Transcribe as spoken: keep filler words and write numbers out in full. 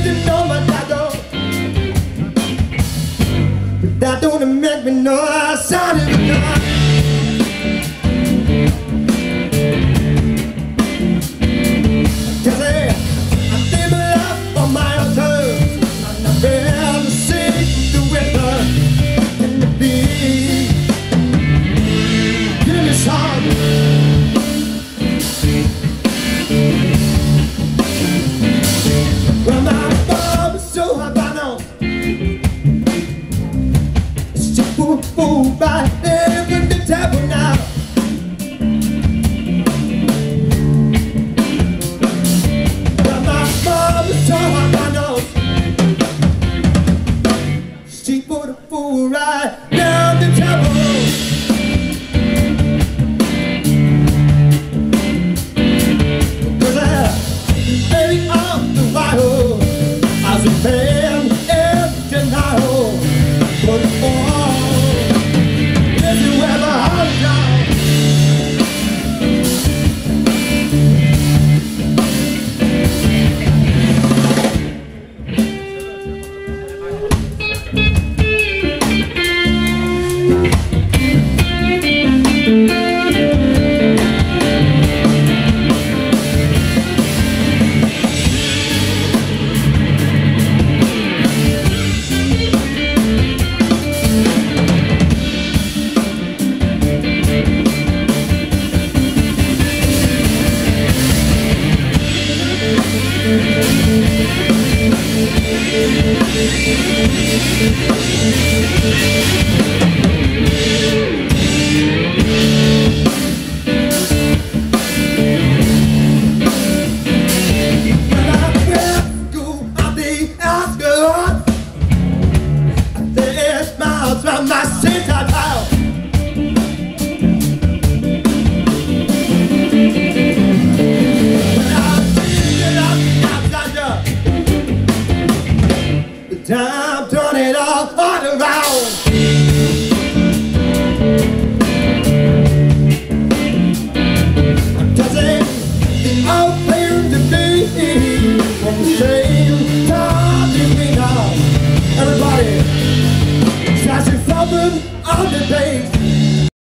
you know my dad, but that don't make me know I sounded good. Right there in the table now. But my mom saw my nose. She put a fool right down the table. Cause I ate off the white hole. I was a fan every night hole. Put it on. Time turn it all around.